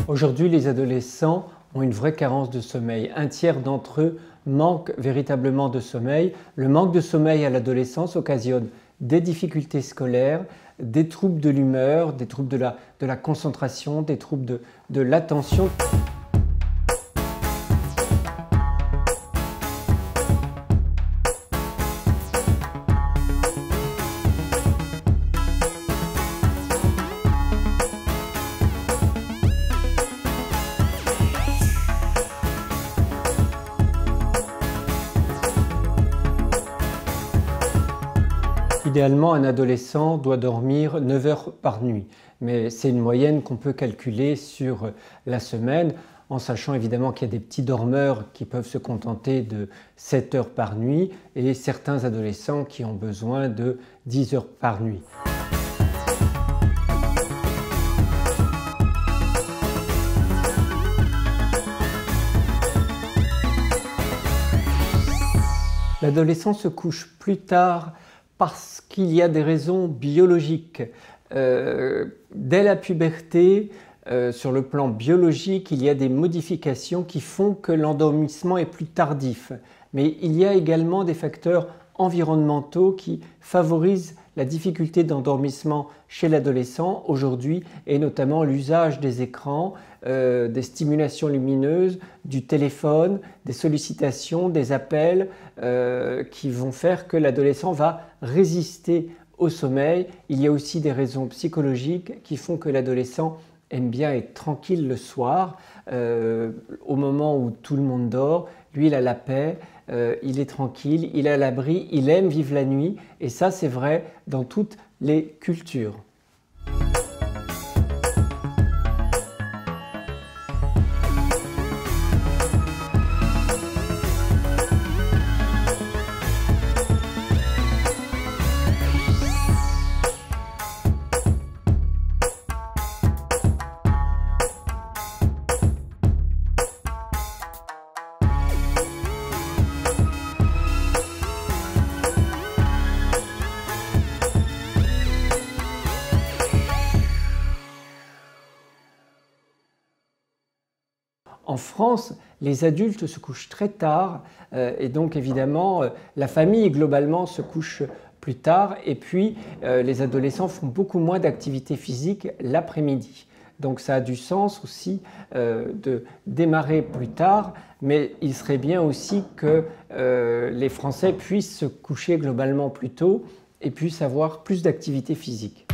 Aujourd'hui, les adolescents ont une vraie carence de sommeil. Un tiers d'entre eux manquent véritablement de sommeil. Le manque de sommeil à l'adolescence occasionne des difficultés scolaires, des troubles de l'humeur, des troubles de la concentration, des troubles de l'attention. Idéalement, un adolescent doit dormir 9 heures par nuit, mais c'est une moyenne qu'on peut calculer sur la semaine, en sachant évidemment qu'il y a des petits dormeurs qui peuvent se contenter de 7 heures par nuit et certains adolescents qui ont besoin de 10 heures par nuit. L'adolescent se couche plus tard parce qu'il y a des raisons biologiques. Dès la puberté, sur le plan biologique, il y a des modifications qui font que l'endormissement est plus tardif. Mais il y a également des facteurs environnementaux qui favorisent la difficulté d'endormissement chez l'adolescent aujourd'hui, et notamment l'usage des écrans, des stimulations lumineuses, du téléphone, des sollicitations, des appels qui vont faire que l'adolescent va résister au sommeil. Il y a aussi des raisons psychologiques qui font que l'adolescent aime bien être tranquille le soir, au moment où tout le monde dort. Lui, il a la paix, il est tranquille, il est à l'abri, il aime vivre la nuit, et ça c'est vrai dans toutes les cultures. En France, les adultes se couchent très tard et donc évidemment la famille globalement se couche plus tard, et puis les adolescents font beaucoup moins d'activité physique l'après-midi. Donc ça a du sens aussi de démarrer plus tard, mais il serait bien aussi que les Français puissent se coucher globalement plus tôt et puissent avoir plus d'activité physique.